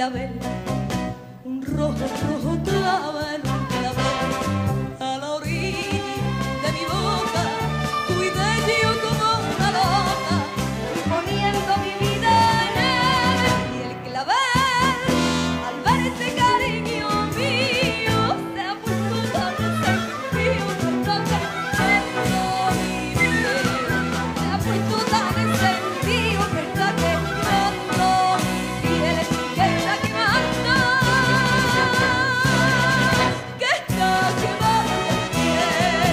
clavel, un rojo, rojo clavel, un clavel a la orilla de mi boca, cuidé yo como una loca, poniendo mi vida en él. Y el clavel, al ver ese cariño mío, se ha puesto tan encendido, verdad que tengo mi piel. Se ha puesto tan encendido, verdad que tengo mi piel, que está quemando, que está quemando mi piel.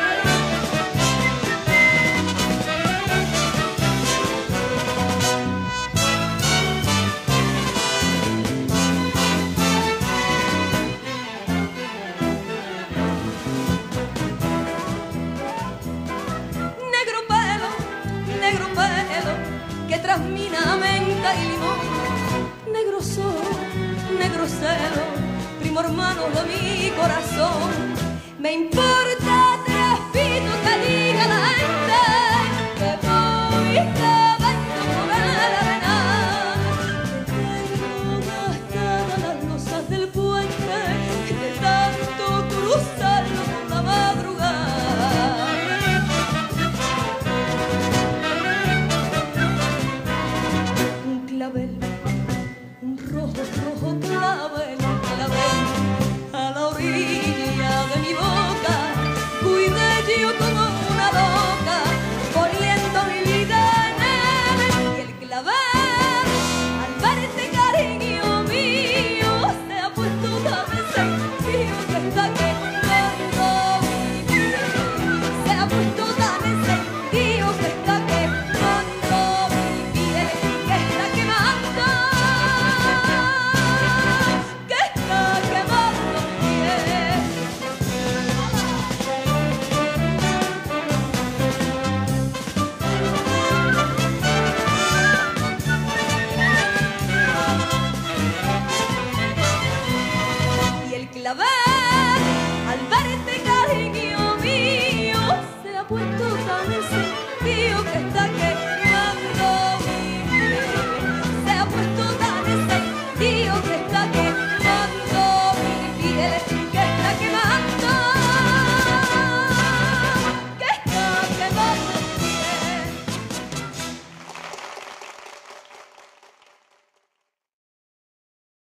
Negro pelo, que trasmina menta y limón. Negro sol, negro celo, primo hermano de mi corazón. Me importa